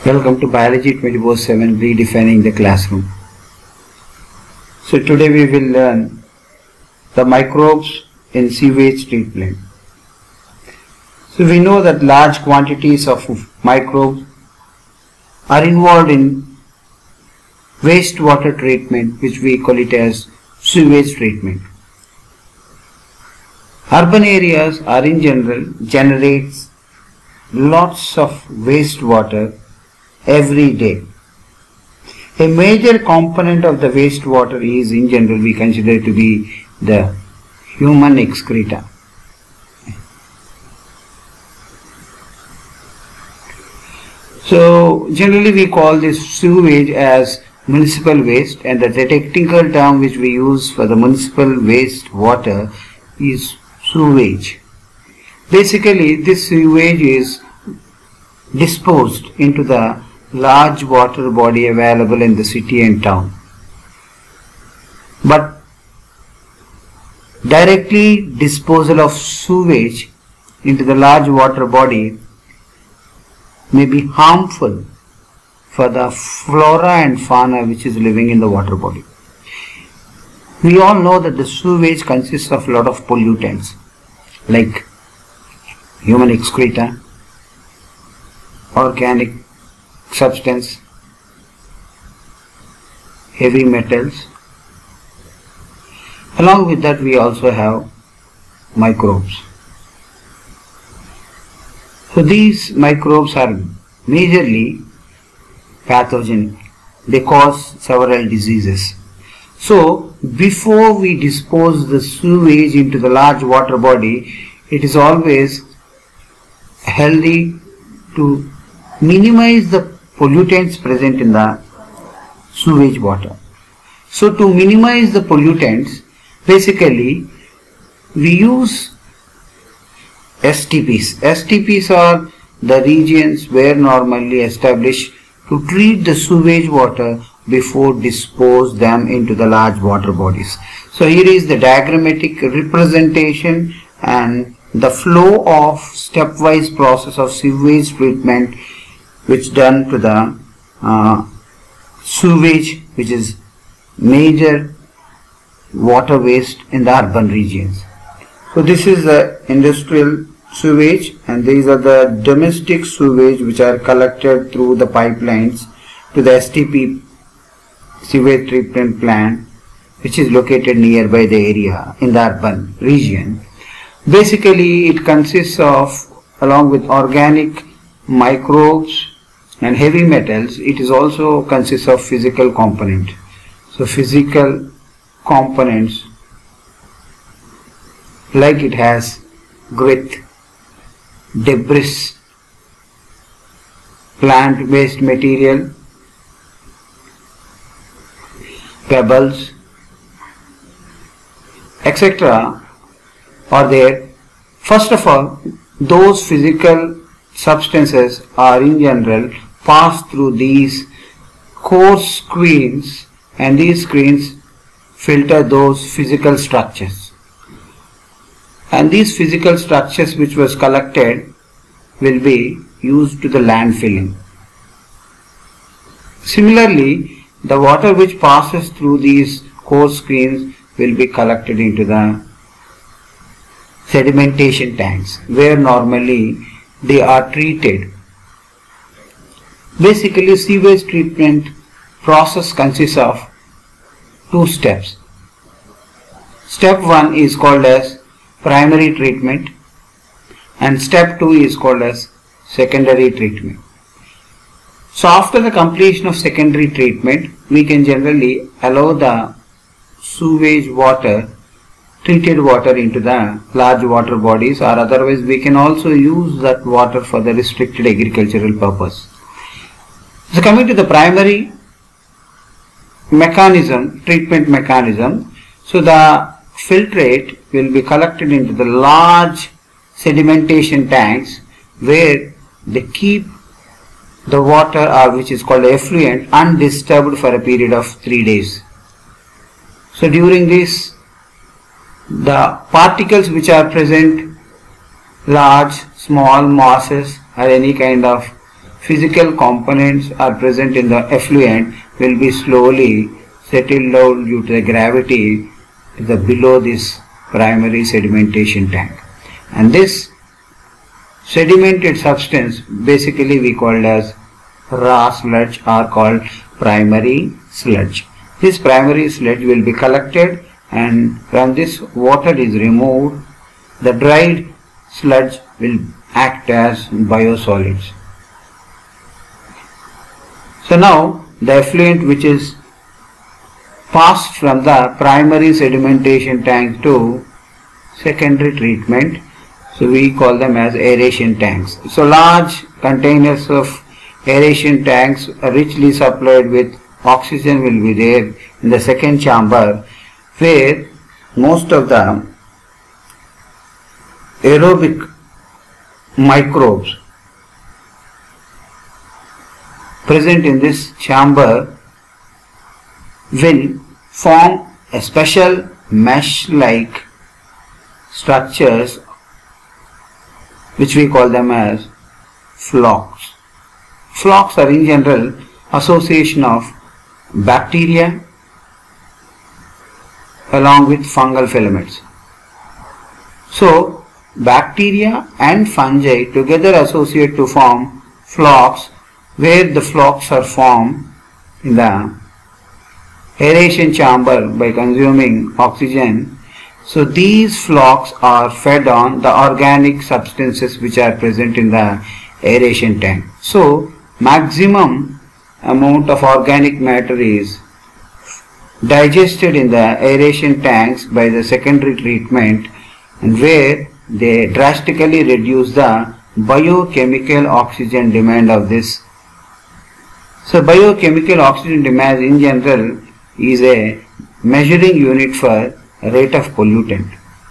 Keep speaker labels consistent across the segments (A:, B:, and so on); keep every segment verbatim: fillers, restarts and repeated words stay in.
A: Welcome to Biology twenty-four seven Redefining the Classroom. So today we will learn the microbes in sewage treatment. So we know that large quantities of microbes are involved in wastewater treatment, which we call it as sewage treatment. Urban areas are in general generates lots of wastewater every day. A major component of the wastewater is in general we consider to be the human excreta. So generally we call this sewage as municipal waste, and the technical term which we use for the municipal waste water is sewage. Basically this sewage is disposed into the large water body available in the city and town. But directly disposal of sewage into the large water body may be harmful for the flora and fauna which is living in the water body. We all know that the sewage consists of a lot of pollutants like human excreta, organic substance, heavy metals. Along with that we also have microbes. So these microbes are majorly pathogenic. They cause several diseases. So before we dispose the sewage into the large water body, it is always healthy to minimize the pollutants present in the sewage water. So to minimize the pollutants, basically we use S T Ps. S T Ps are the regions where normally established to treat the sewage water before dispose them into the large water bodies. So here is the diagrammatic representation and the flow of stepwise process of sewage treatment which done to the uh, sewage, which is major water waste in the urban regions. So this is the industrial sewage, and these are the domestic sewage which are collected through the pipelines to the S T P sewage treatment plant, which is located nearby the area in the urban region. Basically it consists of, along with organic microbes and heavy metals, it is also consists of physical component. So physical components like it has grit, debris, plant waste material, pebbles, et cetera are there. First of all, those physical substances are in general pass through these coarse screens, and these screens filter those physical structures, and these physical structures which was collected will be used to the landfilling. Similarly, the water which passes through these coarse screens will be collected into the sedimentation tanks where normally they are treated. Basically sewage treatment process consists of two steps. Step one is called as primary treatment and step two is called as secondary treatment. So after the completion of secondary treatment, we can generally allow the sewage water, treated water into the large water bodies, or otherwise we can also use that water for the restricted agricultural purpose. So coming to the primary mechanism, treatment mechanism, so the filtrate will be collected into the large sedimentation tanks where they keep the water, or which is called effluent, undisturbed for a period of three days. So during this, the particles which are present, large, small, masses or any kind of physical components are present in the effluent will be slowly settled down due to the gravity to the below this primary sedimentation tank. And this sedimented substance basically we called as raw sludge or called primary sludge. This primary sludge will be collected, and from this water is removed. The dried sludge will act as biosolids. So now the effluent which is passed from the primary sedimentation tank to secondary treatment, so we call them as aeration tanks. So large containers of aeration tanks richly supplied with oxygen will be there in the second chamber, where most of the aerobic microbes present in this chamber will form a special mesh-like structures which we call them as flocks. Flocks are in general association of bacteria along with fungal filaments. So bacteria and fungi together associate to form flocks, where the flocks are formed in the aeration chamber by consuming oxygen. So these flocks are fed on the organic substances which are present in the aeration tank. So maximum amount of organic matter is digested in the aeration tanks by the secondary treatment, and where they drastically reduce the biochemical oxygen demand of this. So biochemical oxygen demand in general is a measuring unit for rate of pollutant.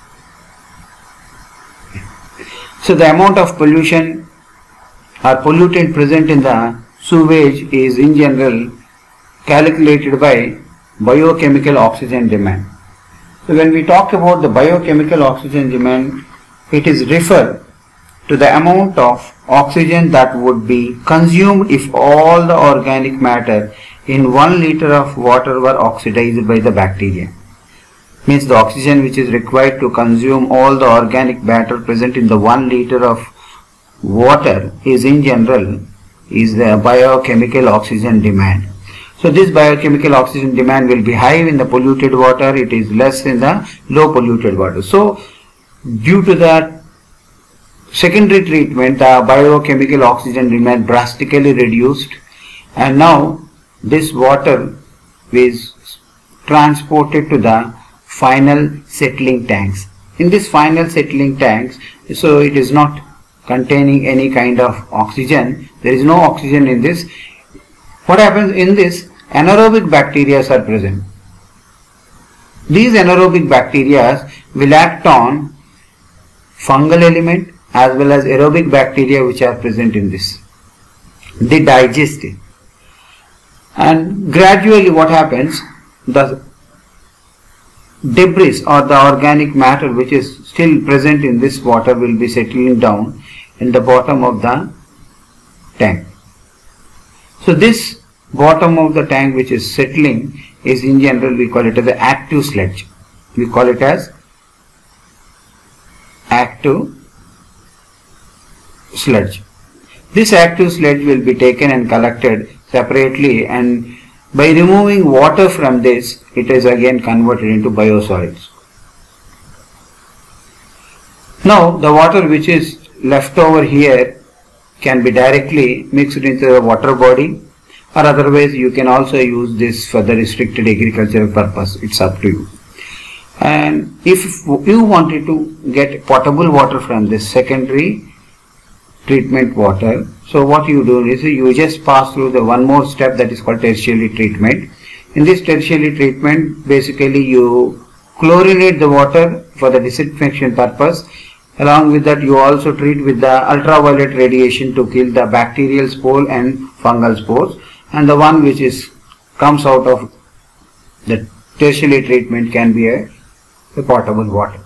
A: So the amount of pollution or pollutant present in the sewage is in general calculated by biochemical oxygen demand. So when we talk about the biochemical oxygen demand, it is referred to the amount of oxygen that would be consumed if all the organic matter in one liter of water were oxidized by the bacteria. Means the oxygen which is required to consume all the organic matter present in the one liter of water is in general is the biochemical oxygen demand. So this biochemical oxygen demand will be high in the polluted water, it is less in the low polluted water. So due to that secondary treatment, the biochemical oxygen demand drastically reduced, and now this water is transported to the final settling tanks. In this final settling tanks, so it is not containing any kind of oxygen, there is no oxygen in this. What happens in this? Anaerobic bacteria are present. These anaerobic bacteria will act on fungal element as well as aerobic bacteria which are present in this. They digest it, and gradually what happens, the debris or the organic matter which is still present in this water will be settling down in the bottom of the tank. So this bottom of the tank which is settling is in general we call it as the active sludge. We call it as active sludge. This active sludge will be taken and collected separately, and by removing water from this, it is again converted into biosolids. Now the water which is left over here can be directly mixed into the water body, or otherwise you can also use this for the restricted agricultural purpose. It's up to you. And if you wanted to get potable water from this secondary treatment water, so what you do is you just pass through the one more step, that is called tertiary treatment. In this tertiary treatment, basically you chlorinate the water for the disinfection purpose. Along with that, you also treat with the ultraviolet radiation to kill the bacterial spore and fungal spores, and the one which is comes out of the tertiary treatment can be a, a potable water.